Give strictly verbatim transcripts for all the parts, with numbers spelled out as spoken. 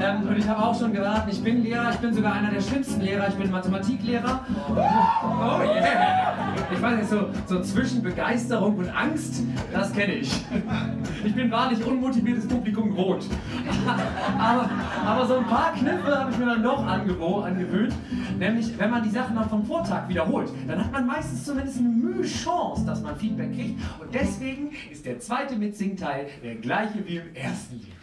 Ähm, und ich habe auch schon geraten, ich bin Lehrer, ich bin sogar einer der schlimmsten Lehrer, ich bin Mathematiklehrer. Oh yeah! Ich weiß nicht, so, so zwischen Begeisterung und Angst, das kenne ich. Ich bin wahrlich unmotiviertes Publikum gewohnt. Aber, aber so ein paar Kniffe habe ich mir dann doch angewöhnt. Nämlich, wenn man die Sachen dann vom Vortag wiederholt, dann hat man meistens zumindest eine Mühe Chance, dass man Feedback kriegt. Und deswegen ist der zweite Mitsingteil der gleiche wie im ersten Lied.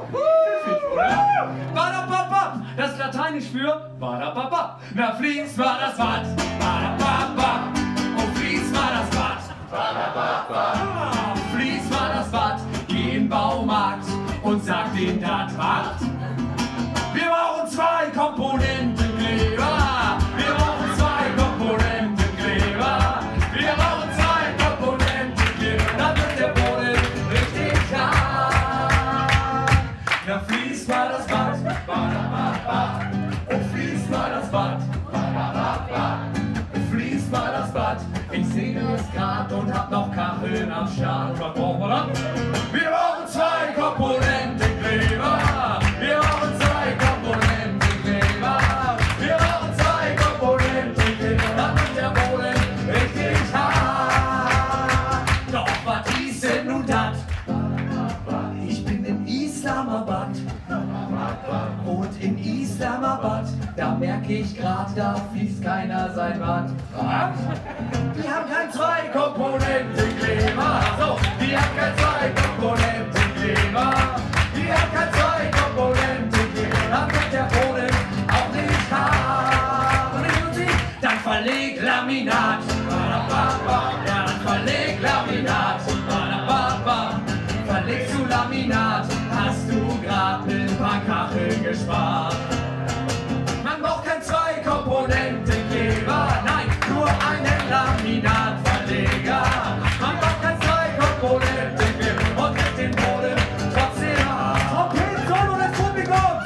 Badababa, das ist Lateinisch für Badababa. Na fließt mal das Bad, Badababa. Und fließt mal das Bad, Badababa. Fließt mal das Bad, geh in den Baumarkt und sag den das macht. Wir brauchen zwei Komponentenkleber. Wir brauchen zwei Komponentenkleber. Wir brauchen zwei Komponentenkleber. Dann wird der Boden richtig hart. Da fließt mal das Bad, Badababa. Und fließt mal das Bad, Badababa. Fließt mal das Bad. Ich sehe es grad und hab noch Kacheln am Start. Was brauchen wir dann? Wir brauchen zwei Komponentenkleber. Wir brauchen zwei Komponentenkleber. Wir brauchen zwei Komponentenkleber. Dann wird der Boden richtig hart. Doch was ist denn nun das? Ich bin in Islamabad. Und in Islamabad, da merke ich grad, da fließt keiner sein Bad. Die haben kein zwei Komponentenkleber. So, die haben kein zwei Komponentenkleber. Die haben kein zwei Komponentenkleber. Dann wird der Boden auch nicht hart. Und ich muss dann verleg Laminat. Ja, dann verleg Laminat. Verlegst du Laminat, hast du grad ein paar Kacheln gespart. Man braucht kein zwei Komponentenkleber, nein, nur einen Laminatverleger. Man braucht kein zwei Komponentenkleber und kriegt den Boden trotzdem hart. Trompeten-Solo des Publikums!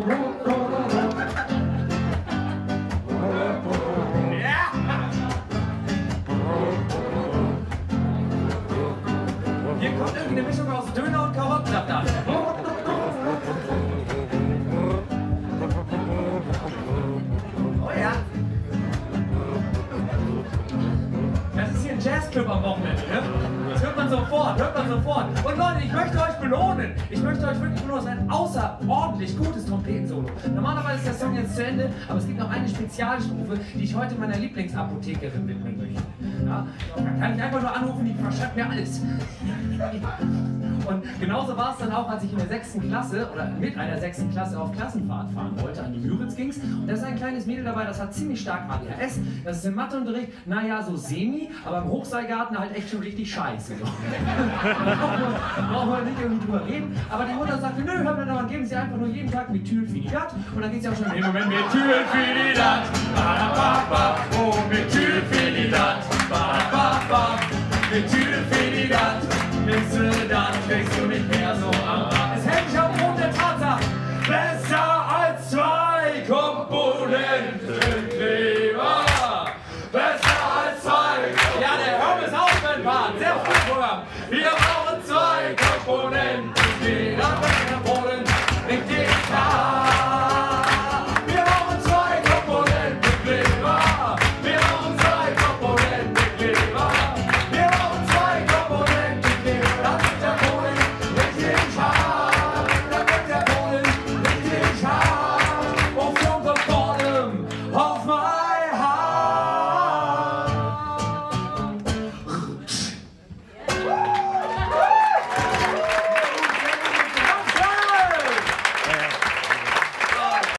Ja! Hier kommt irgendwie eine Mischung aus Döner und Karottensalat. Oh ja. Das ist hier ein Jazzclub am Wochenende, ne? Das hört man sofort, hört man sofort. Und Leute, ich möchte euch belohnen. Ich möchte euch wirklich belohnen. Das ist ein außerordentlich gutes Trompetensolo. Normalerweise ist der Song jetzt zu Ende, aber es gibt noch eine Spezialstrophe, die ich heute meiner Lieblingsapothekerin widmen möchte. Ja, da kann ich einfach nur anrufen, die verschreibt mir alles. Und genauso war es dann auch, als ich in der sechsten Klasse oder mit einer sechsten Klasse auf Klassenfahrt fahren wollte. An die Müritz ging's. Und da ist ein kleines Mädel dabei, das hat ziemlich stark A D H S. Das ist im Matheunterricht, naja, so semi, aber im Hochseilgarten halt echt schon richtig scheiße. So. Da brauchen wir nicht irgendwie drüber reden. Aber die Mutter sagte, nö, hör mir doch, geben Sie einfach nur jeden Tag Methylphenidat. Und dann geht sie auch schon im Moment Methylphenidat. Oh, Methylphenidat. Methylphenidat. Nimmst du, dann kriegst du nicht mehr so am